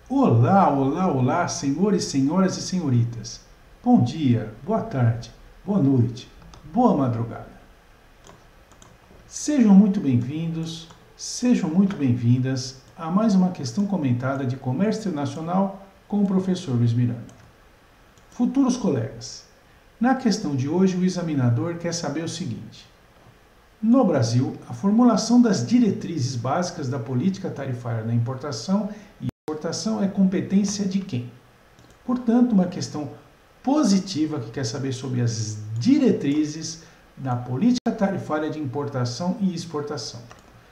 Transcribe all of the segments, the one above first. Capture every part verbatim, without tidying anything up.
Olá, olá, olá, senhores, senhoras e senhoritas. Bom dia, boa tarde, boa noite, boa madrugada. Sejam muito bem-vindos, sejam muito bem-vindas a mais uma questão comentada de comércio internacional com o professor Luiz Miranda. Futuros colegas, na questão de hoje o examinador quer saber o seguinte: no Brasil, a formulação das diretrizes básicas da política tarifária da importação e exportação é competência de quem? Portanto, uma questão positiva que quer saber sobre as diretrizes da política tarifária de importação e exportação.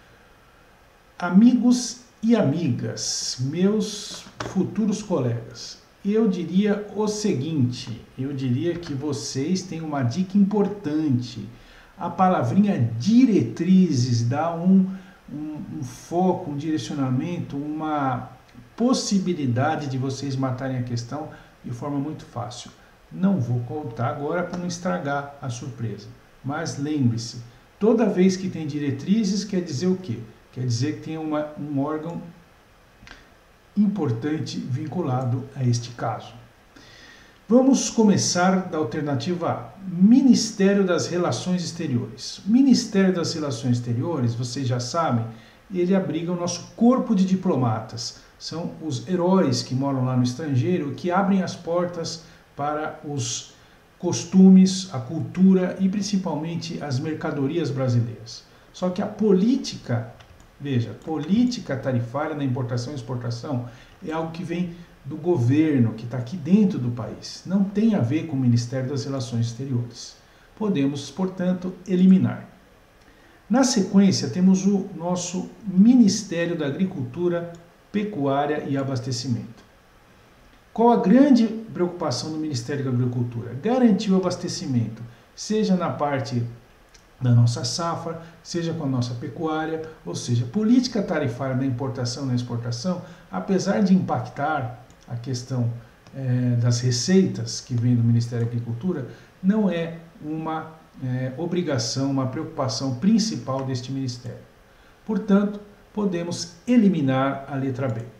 Amigos e amigas, meus futuros colegas, eu diria o seguinte, eu diria que vocês têm uma dica importante. A palavrinha diretrizes dá um, um, um foco, um direcionamento, uma possibilidade de vocês matarem a questão de forma muito fácil. Não vou contar agora para não estragar a surpresa. Mas lembre-se, toda vez que tem diretrizes quer dizer o quê? Quer dizer que tem uma, um órgão importante vinculado a este caso. Vamos começar da alternativa A, Ministério das Relações Exteriores. Ministério das Relações Exteriores, vocês já sabem, ele abriga o nosso corpo de diplomatas. São os heróis que moram lá no estrangeiro, que abrem as portas para os costumes, a cultura e principalmente as mercadorias brasileiras. Só que a política, veja, política tarifária na importação e exportação é algo que vem do governo, que está aqui dentro do país. Não tem a ver com o Ministério das Relações Exteriores. Podemos, portanto, eliminar. Na sequência, temos o nosso Ministério da Agricultura, Pecuária e Abastecimento. Qual a grande preocupação do Ministério da Agricultura? Garantir o abastecimento, seja na parte da nossa safra, seja com a nossa pecuária, ou seja, política tarifária da importação e da exportação, apesar de impactar a questão é, das receitas que vem do Ministério da Agricultura, não é uma é, obrigação, uma preocupação principal deste Ministério. Portanto, podemos eliminar a letra B.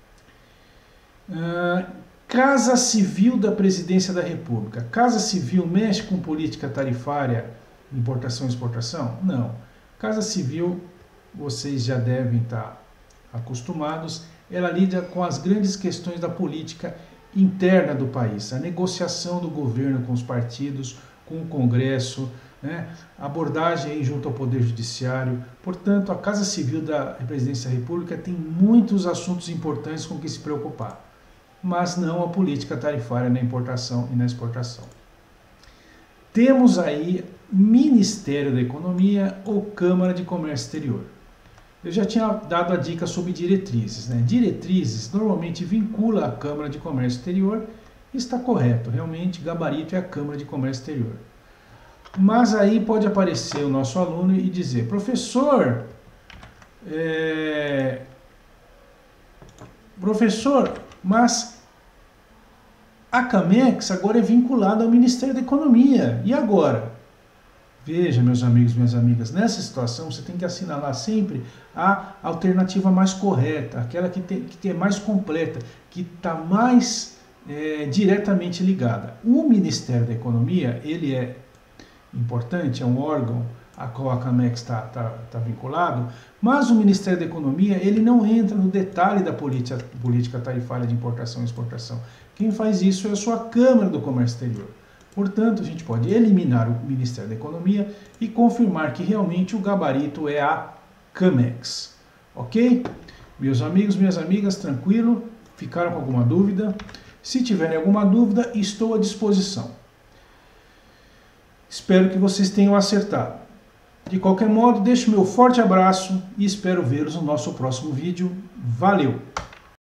Uh, Casa Civil da Presidência da República. Casa Civil mexe com política tarifária, importação e exportação? Não. Casa Civil, vocês já devem estar acostumados, ela lida com as grandes questões da política interna do país, a negociação do governo com os partidos, com o Congresso, né, abordagem junto ao Poder Judiciário. Portanto, a Casa Civil da Presidência da República tem muitos assuntos importantes com que se preocupar, mas não a política tarifária na importação e na exportação. Temos aí Ministério da Economia ou Câmara de Comércio Exterior. Eu já tinha dado a dica sobre diretrizes, né? Diretrizes normalmente vincula a Câmara de Comércio Exterior e está correto, realmente gabarito é a Câmara de Comércio Exterior. Mas aí pode aparecer o nosso aluno e dizer: professor, é... professor, mas a Camex agora é vinculada ao Ministério da Economia, e agora? Veja, meus amigos e minhas amigas, nessa situação você tem que assinalar sempre a alternativa mais correta, aquela que, tem, que é mais completa, que está mais é, diretamente ligada. O Ministério da Economia, ele é importante, é um órgão a qual a Camex está tá, tá vinculado, mas o Ministério da Economia, ele não entra no detalhe da política, política tarifária de importação e exportação. Quem faz isso é a sua Câmara do Comércio Exterior. Portanto, a gente pode eliminar o Ministério da Economia e confirmar que realmente o gabarito é a Camex. Ok? Meus amigos, minhas amigas, tranquilo? Ficaram com alguma dúvida? Se tiverem alguma dúvida, estou à disposição. Espero que vocês tenham acertado. De qualquer modo, deixo meu forte abraço e espero vê-los no nosso próximo vídeo. Valeu!